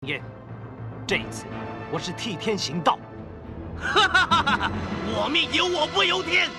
燕，这一次我是替天行道。 哈哈哈哈！我命由我不由天。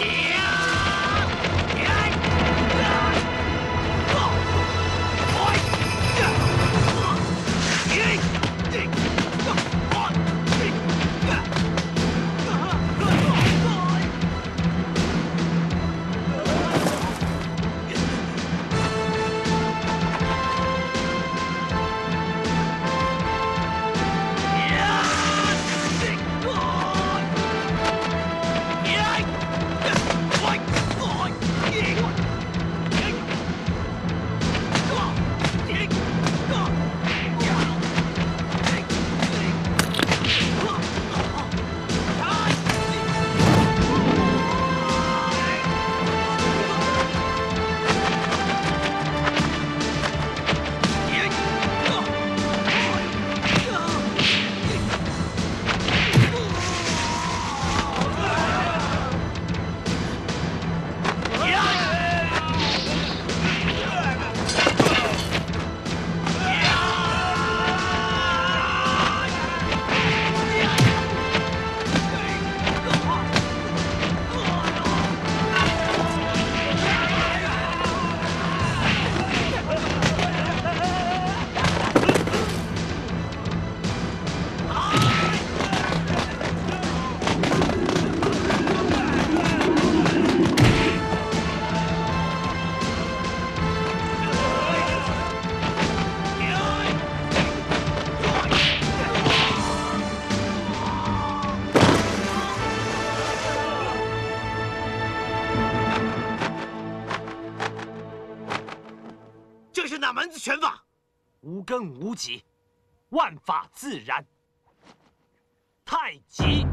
这是哪门子拳法？ 无根无极，万法自然。太极。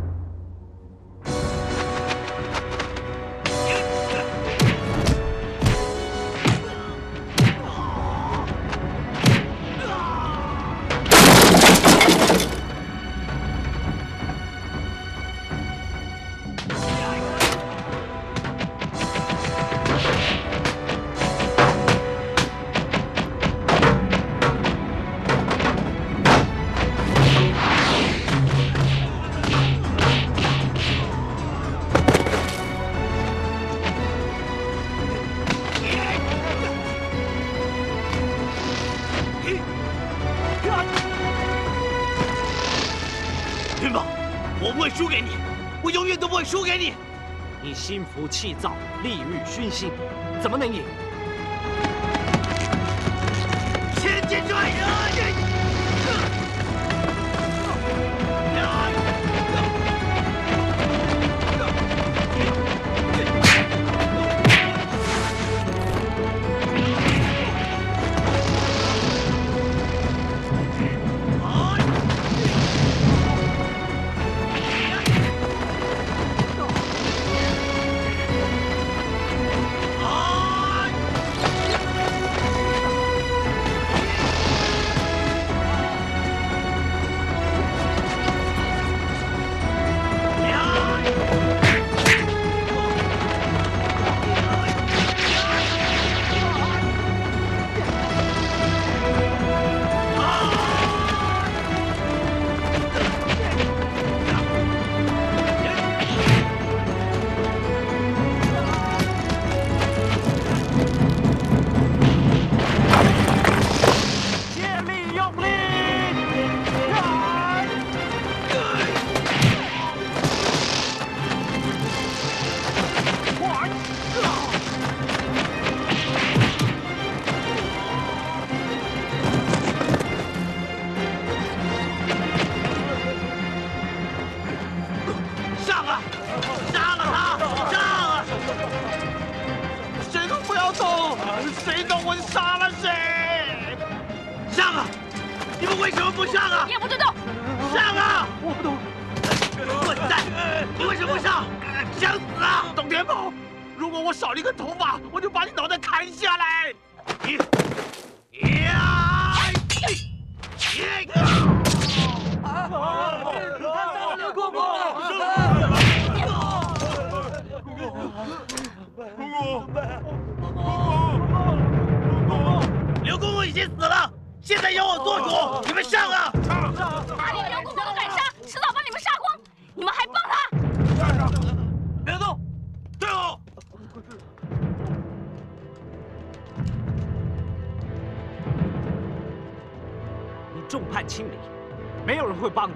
云宝，我不会输给你，我永远都不会输给你。 你心浮气躁，利欲熏心，怎么能赢？ 千斤拽！谁动我就杀了谁！上啊！你们为什么不上啊？ 你也不准动！ 上啊！ 我不动。 混蛋！你为什么不上？想死啊！ 董天宝，如果我少了一根头发，我就把你脑袋砍下来！ 刘公公！刘公公已经死了， 现在由我做主，你们上啊！ 他连员工都敢杀，迟早把你们杀光！你们还帮他？ 别动！队伍！ 你众叛亲离，没有人会帮你。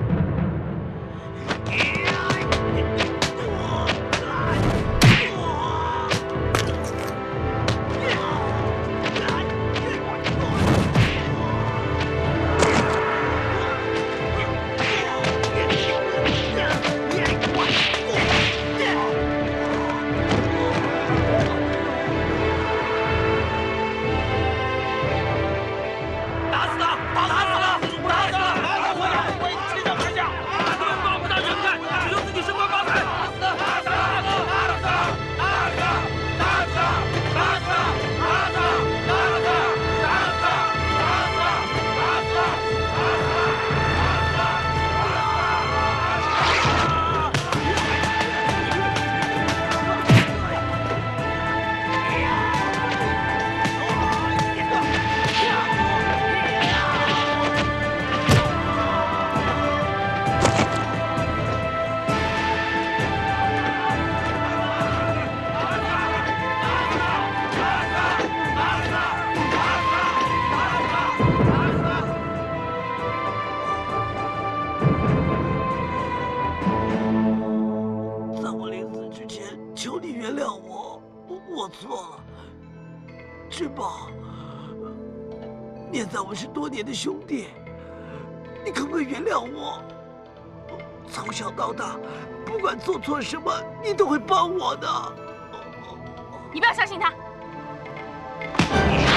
我错了，志宝，念在我们是多年的兄弟，你可不可以原谅我？从小到大，不管做错什么，你都会帮我的。 你不要相信他。